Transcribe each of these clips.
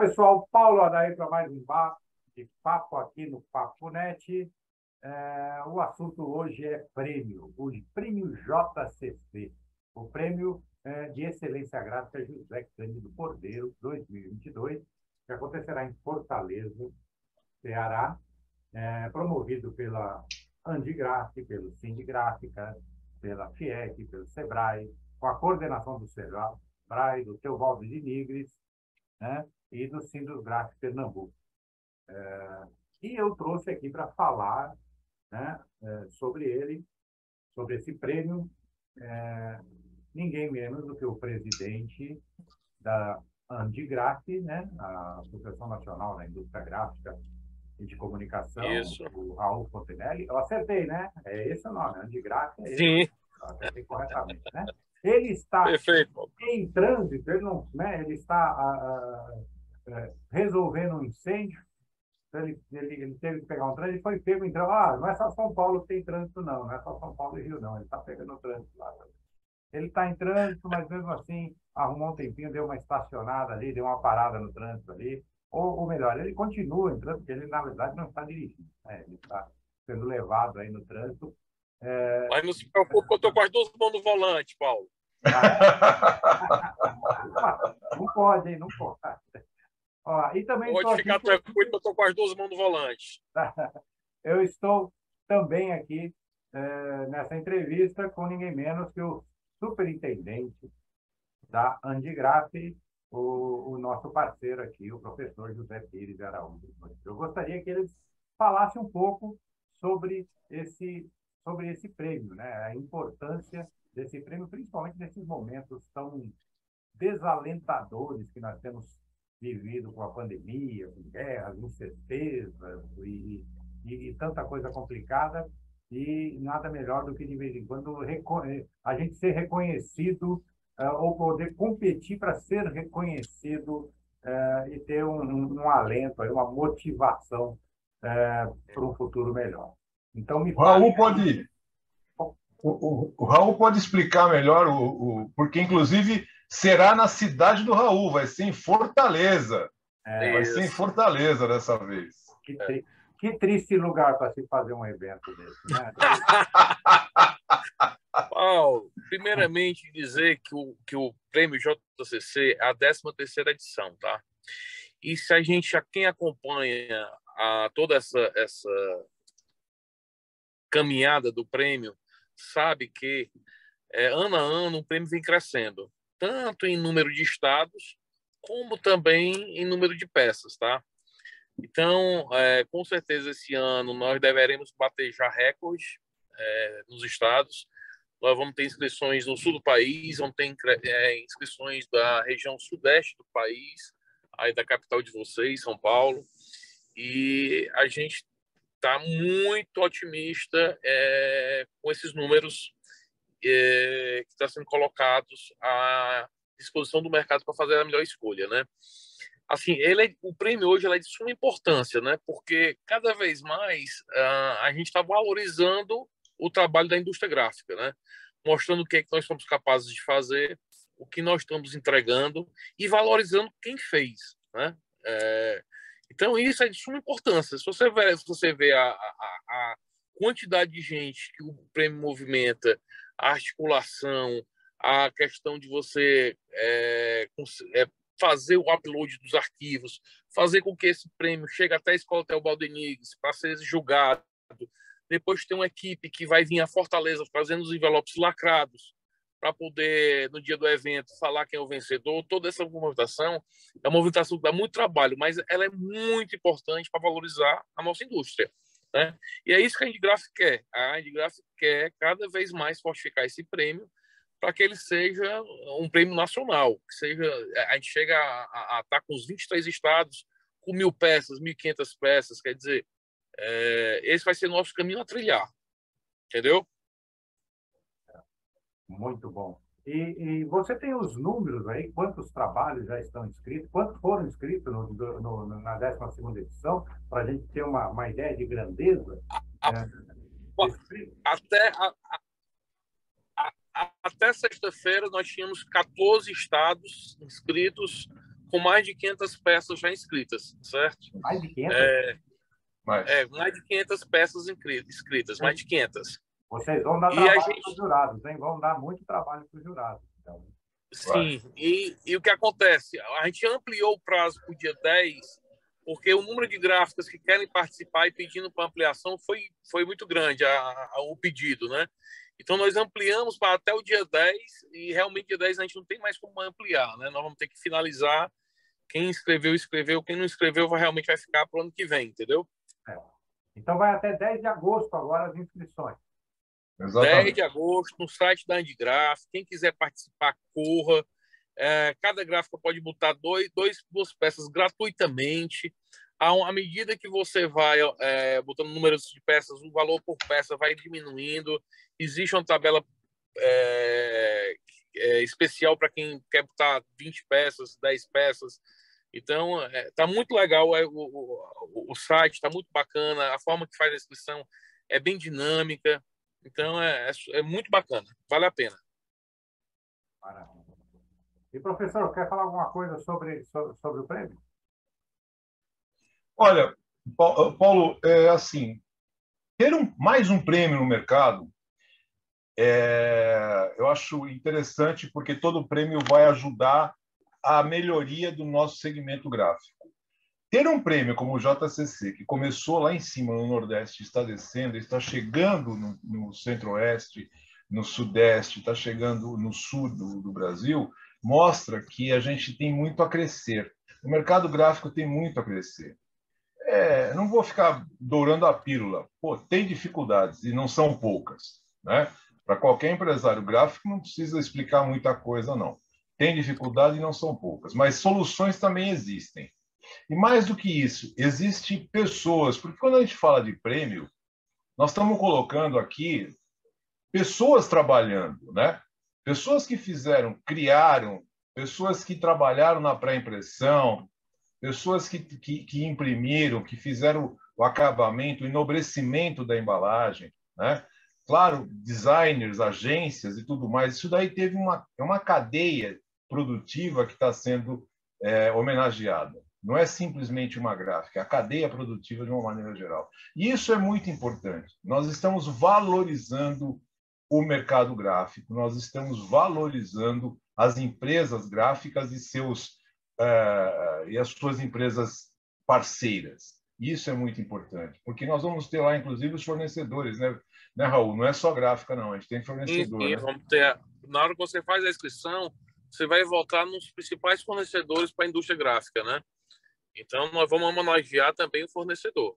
pessoal, Paulo Adair para mais um papo aqui no Papo Net. O assunto hoje é prêmio, o prêmio JCC, o prêmio de excelência gráfica José Cândido Cordeiro 2022, que acontecerá em Fortaleza, Ceará, promovido pela Andigraf, pelo Sindigráfica, pela FIEC, pelo SEBRAE, com a coordenação do SEBRAE, do Teobaldo de Nigres, né, e do Sindusgraf Pernambuco. E eu trouxe aqui para falar, né, sobre ele, sobre esse prêmio, ninguém menos do que o presidente da Andigraf, né, a Associação Nacional da Indústria Gráfica e de Comunicação, Isso. o Raul Fontenelle. Eu acertei, né? É esse o nome, Andigraf. Sim. Eu acertei corretamente, né? Ele está Perfeito. em trânsito, ele, não, né, ele está resolvendo um incêndio. Ele teve que pegar um trânsito e foi pego em trânsito. Não é só São Paulo que tem trânsito, não é só São Paulo e Rio, não. Ele está pegando o trânsito lá. Ele está em trânsito, mas mesmo assim arrumou um tempinho, deu uma estacionada ali, deu uma parada no trânsito ali. Ou melhor, ele continua em trânsito, porque ele, na verdade, não está dirigindo, né? Ele está sendo levado aí no trânsito. Mas não se preocupe, que eu estou com as duas mãos no volante, Paulo. Não pode, hein? Não pode. E também pode ficar tranquilo, que eu estou com as duas mãos no volante. Eu estou também aqui nessa entrevista com ninguém menos que o superintendente da Andigraf, o nosso parceiro aqui, o professor José Pires Araújo. Eu gostaria que eles falassem um pouco sobre esse prêmio, né? A importância desse prêmio, principalmente nesses momentos tão desalentadores que nós temos vivido com a pandemia, com guerras, incertezas e tanta coisa complicada, e nada melhor do que, de vez em quando, a gente ser reconhecido ou poder competir para ser reconhecido e ter um alento, uma motivação para um futuro melhor. Então, me Raul pode... O Raul pode explicar melhor, porque, inclusive, será na cidade do Raul, vai ser em Fortaleza. Vai ser em Fortaleza dessa vez. Que triste lugar para se fazer um evento desse, né? Paulo, primeiramente dizer que o prêmio JCC é a 13ª edição, tá? E se quem acompanha toda essa caminhada do prêmio, sabe que ano a ano o prêmio vem crescendo, tanto em número de estados, como também em número de peças, tá? Então, com certeza, esse ano nós deveremos bater já recordes nos estados. Nós vamos ter inscrições no sul do país, vamos ter inscrições da região sudeste do país, aí da capital de vocês, São Paulo. E a gente está muito otimista com esses números que estão sendo colocados à disposição do mercado para fazer a melhor escolha, né? Assim, o prêmio hoje é de suma importância, né? Porque cada vez mais a gente está valorizando o trabalho da indústria gráfica, né? Mostrando o que é que nós somos capazes de fazer, o que nós estamos entregando e valorizando quem fez, né? Então, isso é de suma importância. Se você vê a quantidade de gente que o prêmio movimenta, a articulação, a questão de você fazer o upload dos arquivos, fazer com que esse prêmio chegue até a Escola Teobaldo de Nigres para ser julgado. Depois tem uma equipe que vai vir a Fortaleza fazendo os envelopes lacrados para poder, no dia do evento, falar quem é o vencedor. Toda essa movimentação é uma movimentação que dá muito trabalho, mas ela é muito importante para valorizar a nossa indústria, né? E é isso que a Andigraf quer. A Andigraf quer cada vez mais fortificar esse prêmio para que ele seja um prêmio nacional, que seja, a gente chega a estar com os 23 estados, com 1.000 peças, 1.500 peças, quer dizer, esse vai ser nosso caminho a trilhar, entendeu? Muito bom. E você tem os números aí, quantos trabalhos já estão inscritos, quantos foram inscritos na 12ª edição, para a gente ter uma ideia de grandeza? Até sexta-feira nós tínhamos 14 estados inscritos com mais de 500 peças já inscritas, certo? Mais de 500? Mais de 500 peças inscritas, mais de 500. Vocês vão dar trabalho para os jurados, hein? Vão dar muito trabalho para os jurados. Então. Sim, e o que acontece? A gente ampliou o prazo para o dia 10, porque o número de gráficas que querem participar e pedindo para ampliação foi muito grande, o pedido, né? Então, nós ampliamos para até o dia 10, e realmente dia 10 a gente não tem mais como ampliar, né? Nós vamos ter que finalizar. Quem inscreveu, inscreveu. Quem não inscreveu realmente vai ficar para o ano que vem, entendeu? Então, vai até 10 de agosto agora as inscrições. Exatamente. 10 de agosto, no site da Andigraf. Quem quiser participar, corra. Cada gráfica pode botar duas peças gratuitamente. À medida que você vai botando números de peças, o valor por peça vai diminuindo. Existe uma tabela especial para quem quer botar 20 peças, 10 peças. Então, tá muito legal o site, está muito bacana. A forma que faz a inscrição é bem dinâmica. Então, é muito bacana. Vale a pena. Maravilha. E, professor, quer falar alguma coisa sobre o prêmio? Olha, Paulo, assim, ter mais um prêmio no mercado, eu acho interessante, porque todo prêmio vai ajudar a melhoria do nosso segmento gráfico. Ter um prêmio como o JCC, que começou lá em cima no Nordeste, está descendo, está chegando no Centro-Oeste, no Sudeste, está chegando no Sul do Brasil, mostra que a gente tem muito a crescer. O mercado gráfico tem muito a crescer. Não vou ficar dourando a pílula. Pô, tem dificuldades, e não são poucas, né? Para qualquer empresário gráfico, não precisa explicar muita coisa, não. Tem dificuldade e não são poucas, mas soluções também existem. E mais do que isso, existem pessoas, porque quando a gente fala de prêmio, nós estamos colocando aqui pessoas trabalhando, né? Pessoas que criaram, pessoas que trabalharam na pré-impressão, pessoas que imprimiram, que fizeram o acabamento, o enobrecimento da embalagem, né? Claro, designers, agências e tudo mais. Isso daí teve uma cadeia produtiva que está sendo homenageada. Não é simplesmente uma gráfica, é a cadeia produtiva de uma maneira geral. E isso é muito importante. Nós estamos valorizando o mercado gráfico, nós estamos valorizando as empresas gráficas e as suas empresas parceiras. Isso é muito importante, porque nós vamos ter lá, inclusive, os fornecedores, né, Raul? Não é só gráfica, não. A gente tem fornecedor. Sim, né? Vamos ter, na hora que você faz a inscrição, você vai voltar nos principais fornecedores para a indústria gráfica, né? Então, nós vamos homenagear também o fornecedor.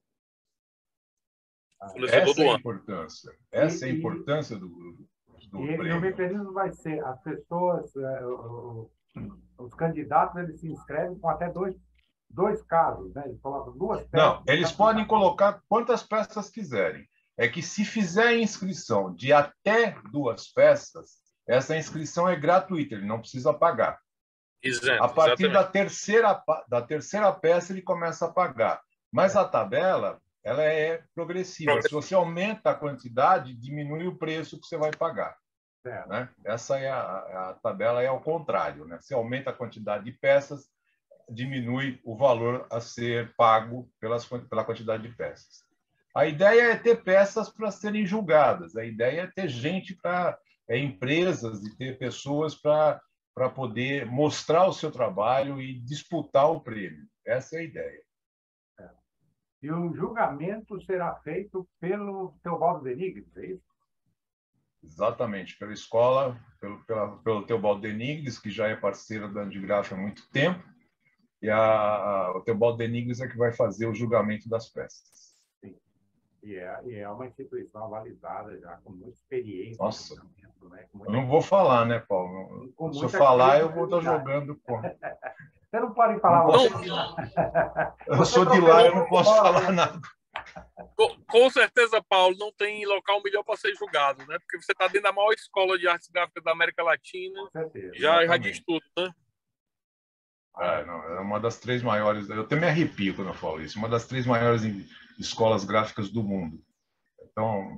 Essa é a importância. Essa é a importância do prêmio. E o mecanismo vai ser as pessoas, os candidatos, eles se inscrevem com até dois casos, né? Eles colocam 2 peças. Não, eles podem colocar quantas peças quiserem. É que se fizer a inscrição de até 2 peças, essa inscrição é gratuita, ele não precisa pagar. Exato, a partir da terceira peça, ele começa a pagar. Mas a tabela, ela é progressiva. Se você aumenta a quantidade, diminui o preço que você vai pagar. Né? Essa é a tabela, é ao contrário. Né? Se aumenta a quantidade de peças, diminui o valor a ser pago pela quantidade de peças. A ideia é ter peças para serem julgadas. A ideia é ter gente empresas e ter pessoas para poder mostrar o seu trabalho e disputar o prêmio. Essa é a ideia. E o julgamento será feito pelo Teobaldo Denigris, é isso? Exatamente, pela escola, pelo Teobaldo Denigris, que já é parceiro da Andigraf há muito tempo, e o Teobaldo Denigris é que vai fazer o julgamento das peças. Sim. E é uma instituição avalizada já, com muita experiência. Nossa, né? eu não vou falar, né, Paulo? Se eu falar, eu vou estar jogando contra. Você não pode falar. Eu sou de lá, eu não posso falar nada. Com certeza, Paulo, não tem local melhor para ser julgado, né? Porque você está dentro da maior escola de artes gráficas da América Latina. Com certeza, já diz tudo, né? Não, é uma das 3 maiores. Eu até me arrepio quando eu falo isso. Uma das 3 maiores escolas gráficas do mundo. Então,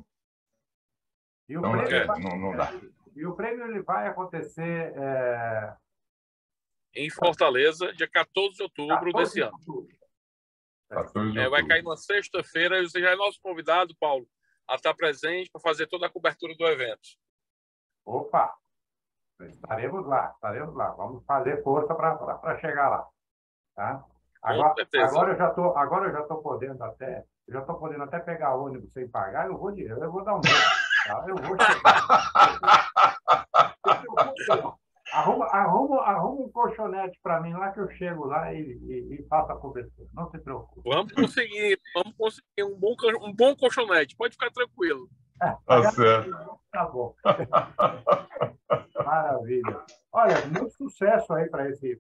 não dá. E o prêmio ele vai acontecer em Fortaleza, dia 14 de outubro desse ano. Vai cair numa sexta-feira e você já é nosso convidado, Paulo, a estar presente para fazer toda a cobertura do evento. Opa! Estaremos lá. Vamos fazer força para chegar lá. Tá? Agora eu já tô podendo até pegar ônibus sem pagar, eu vou dar um jeito. Tá? Eu vou chegar. Arruma um colchonete para mim lá que eu chego lá e faço a cobertura. Não se preocupe. Vamos conseguir um bom colchonete. Pode ficar tranquilo. Tá certo. Tá bom. Maravilha. Olha, muito sucesso aí para esse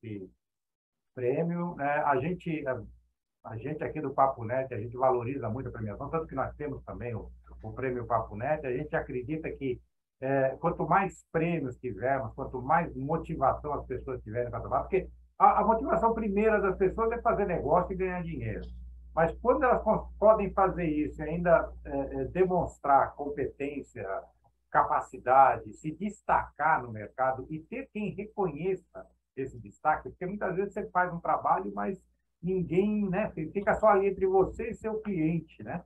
prêmio. A gente aqui do Papo Net, a gente valoriza muito a premiação, tanto que nós temos também o prêmio Papo Net. A gente acredita que quanto mais prêmios tivermos, quanto mais motivação as pessoas tiverem para trabalhar, porque a motivação primeira das pessoas é fazer negócio e ganhar dinheiro. Mas quando elas podem fazer isso e ainda demonstrar competência, capacidade, se destacar no mercado e ter quem reconheça esse destaque, porque muitas vezes você faz um trabalho, mas ninguém, né, fica só ali entre você e seu cliente, né?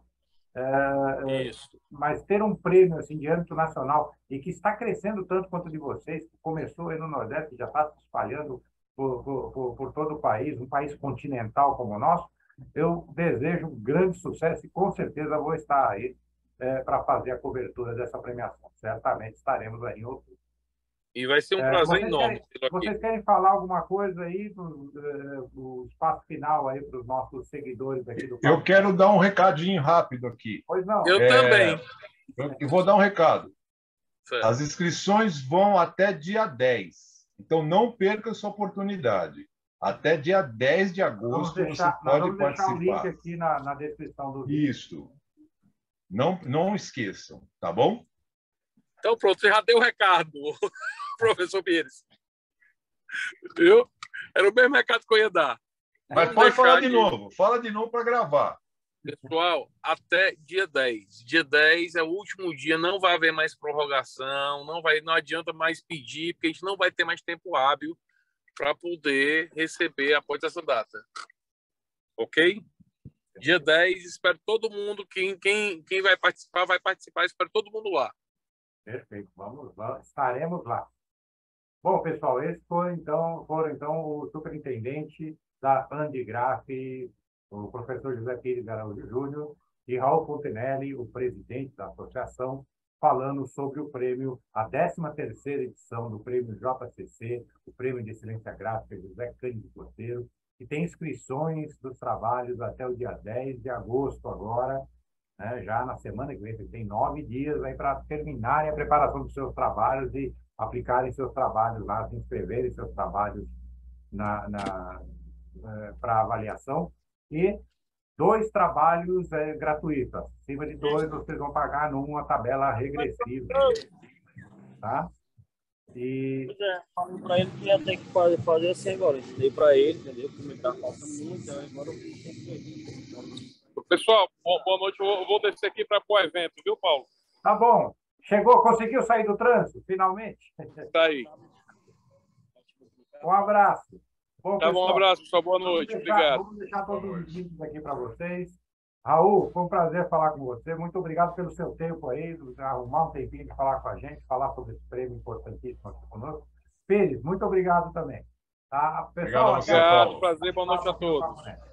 Isso. Mas ter um prêmio assim, de âmbito nacional e que está crescendo tanto quanto de vocês, que começou aí no Nordeste, já está se espalhando por todo o país, um país continental como o nosso, eu desejo um grande sucesso e com certeza vou estar aí para fazer a cobertura dessa premiação. Certamente estaremos aí em outubro. E vai ser um prazer enorme. Vocês querem falar alguma coisa aí do espaço final aí para os nossos seguidores aqui do Eu quero dar um recadinho rápido aqui. Pois não. Eu também. Eu vou dar um recado. Certo. As inscrições vão até dia 10. Então, não perca essa oportunidade. Até dia 10 de agosto você pode participar. Vamos deixar o link aqui na descrição do vídeo. Isso. Não esqueçam, tá bom? Então, pronto, você já deu o recado, professor Pires. Viu? Era o mesmo recado que eu ia dar. Mas pode falar de novo. Fala de novo para gravar. Pessoal, até dia 10. Dia 10 é o último dia, não vai haver mais prorrogação, não adianta mais pedir, porque a gente não vai ter mais tempo hábil para poder receber após essa data. Ok? Dia 10, espero todo mundo, quem vai participar, espero todo mundo lá. Perfeito, vamos lá, estaremos lá. Bom, pessoal, esse foram então o superintendente da Andigraf, o professor José Pires Araújo Júnior, e Raul Fontenelle, o presidente da associação, falando sobre o prêmio, a 13ª edição do prêmio JCC, o prêmio de excelência gráfica José Cândido Cordeiro, que tem inscrições dos trabalhos até o dia 10 de agosto agora, né, já na semana que vem, tem 9 dias aí para terminarem a preparação dos seus trabalhos e aplicarem seus trabalhos lá, se inscreverem seus trabalhos para avaliação. E 2 trabalhos gratuitos. Acima de 2, vocês vão pagar numa tabela regressiva. Tá? E... Falei para ele que ia ter que fazer assim agora. Ensinei para ele, entendeu? Como ele tá faltando muito, agora eu Pessoal, boa noite. Eu vou descer aqui para o evento, viu, Paulo? Tá bom. Chegou, conseguiu sair do trânsito, finalmente? Tá aí. Um abraço. Bom, pessoal, um abraço, pessoal. Boa noite. Obrigado. Vamos deixar todos os links aqui para vocês. Raul, foi um prazer falar com você. Muito obrigado pelo seu tempo aí, arrumar um tempinho de falar com a gente, falar sobre esse prêmio importantíssimo aqui conosco. Pires, muito obrigado também. Tá? Pessoal, obrigado, prazer, boa noite a todos.